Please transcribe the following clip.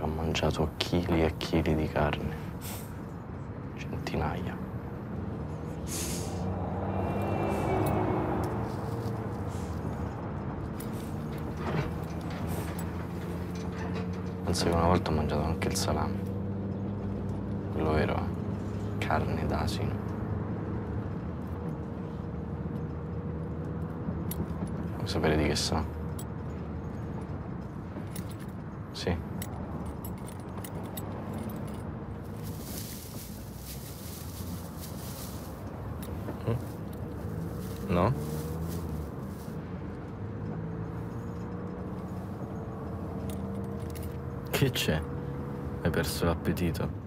Ho mangiato chili e chili di carne. Centinaia. Penso che una volta ho mangiato anche il salame. Quello vero, carne d'asino. Vuoi sapere di che sa? Sì. No? Che c'è? Hai perso l'appetito?